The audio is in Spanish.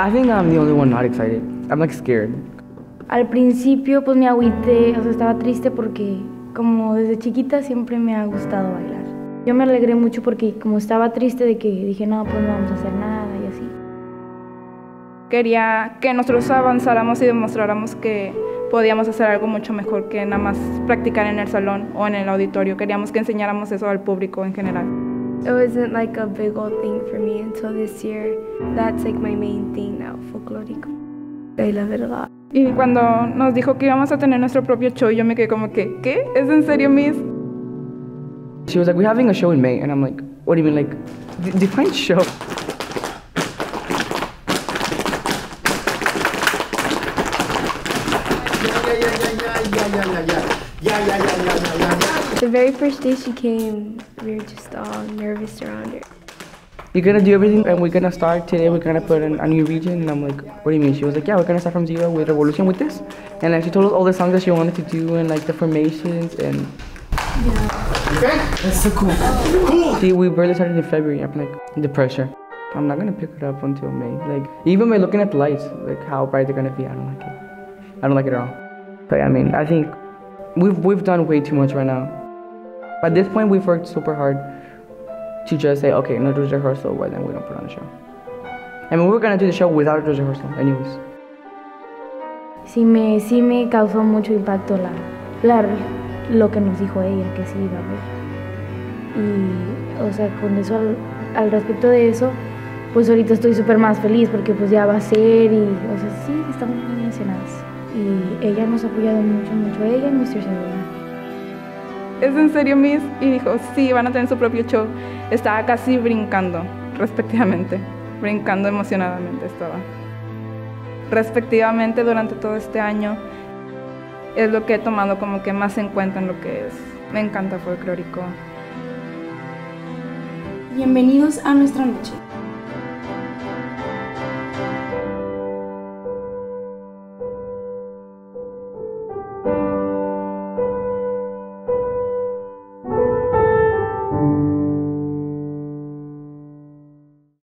I think I'm the only one not excited. I'm like scared. Al principio pues me agüité, o sea, estaba triste porque como desde chiquita siempre me ha gustado bailar. Yo me alegré mucho porque como estaba triste de que dije, no, pues no vamos a hacer nada y así. Quería que nosotros avanzáramos y demostráramos que podíamos hacer algo mucho mejor que nada más practicar en el salón o en el auditorio. Queríamos que enseñáramos eso al público en general. It wasn't like a big old thing for me until this year. That's like my main thing now, folclórico. Y la verdad. Y cuando nos dijo que íbamos a tener nuestro propio show, yo me quedé como que, ¿qué? ¿Es en serio, Miss? She was like, we're having a show in May. And I'm like, what do you mean? Like, define show. The very first day she came, we were just all nervous around her. You're gonna do everything and we're gonna start today, we're gonna put a new region. And I'm like, what do you mean? She was like, yeah, we're gonna start from zero with Revolution with this. And like, she told us all the songs that she wanted to do and like the formations and... Yeah. Okay? That's so cool. Cool! See, we barely started in February. I'm like, the pressure. I'm not gonna pick it up until May. Like, even by looking at the lights, like how bright they're gonna be, I don't like it. I don't like it at all. But I mean, I think we've done way too much right now. At this point, we've worked super hard to just say, okay, no dress rehearsal, well then we don't put on a show. I mean, we were gonna do the show without a dress rehearsal, anyways. Sí me causó mucho impacto lo que nos dijo ella, que sí iba a ver. Y, o sea, con eso, al respecto de eso, pues ahorita estoy súper más feliz porque pues ya va a ser y, o sea, sí, estamos muy emocionadas. Y ella nos ha apoyado mucho, ella y Mr. Segura. ¿Es en serio, Miss? Y dijo, sí, van a tener su propio show. Estaba casi brincando, respectivamente. Brincando emocionadamente estaba. Respectivamente, durante todo este año, es lo que he tomado como que más en cuenta en lo que es. Me encanta folclórico. Bienvenidos a nuestra noche.